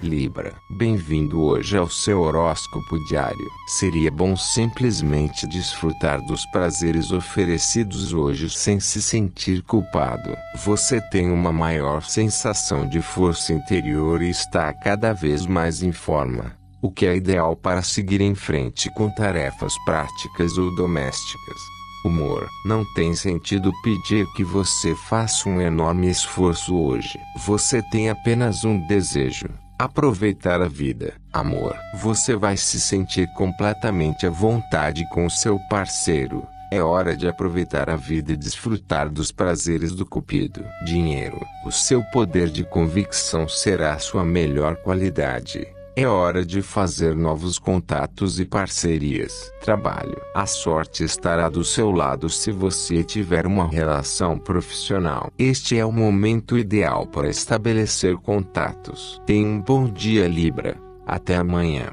Libra, bem-vindo hoje ao seu horóscopo diário. Seria bom simplesmente desfrutar dos prazeres oferecidos hoje sem se sentir culpado. Você tem uma maior sensação de força interior e está cada vez mais em forma, o que é ideal para seguir em frente com tarefas práticas ou domésticas. Humor. Não tem sentido pedir que você faça um enorme esforço hoje. Você tem apenas um desejo: aproveitar a vida. Amor. Você vai se sentir completamente à vontade com seu parceiro. É hora de aproveitar a vida e desfrutar dos prazeres do cupido. Dinheiro. O seu poder de convicção será sua melhor qualidade. É hora de fazer novos contatos e parcerias. Trabalho. A sorte estará do seu lado se você tiver uma relação profissional. Este é o momento ideal para estabelecer contatos. Tenha um bom dia, Libra. Até amanhã.